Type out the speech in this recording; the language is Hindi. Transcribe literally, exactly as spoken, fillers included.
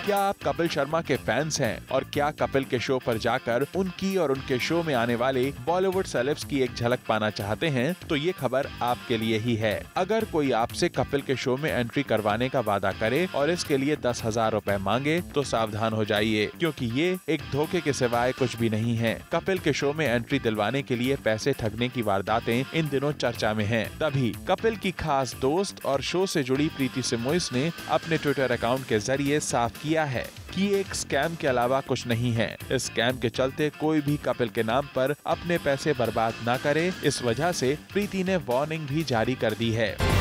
क्या आप कपिल शर्मा के फैंस हैं और क्या कपिल के शो पर जाकर उनकी और उनके शो में आने वाले बॉलीवुड सेलेब्स की एक झलक पाना चाहते हैं? तो ये खबर आपके लिए ही है। अगर कोई आपसे कपिल के शो में एंट्री करवाने का वादा करे और इसके लिए दस हजार रूपए मांगे तो सावधान हो जाइए, क्योंकि ये एक धोखे के सिवाय कुछ भी नहीं है। कपिल के शो में एंट्री दिलवाने के लिए पैसे ठगने की वारदातें इन दिनों चर्चा में हैं। तभी कपिल की खास दोस्त और शो से जुड़ी प्रीति सिमोइस ने अपने ट्विटर अकाउंट के जरिए साफ किया है कि एक स्कैम के अलावा कुछ नहीं है। इस स्कैम के चलते कोई भी कपिल के नाम पर अपने पैसे बर्बाद ना करे, इस वजह से प्रीति ने वार्निंग भी जारी कर दी है।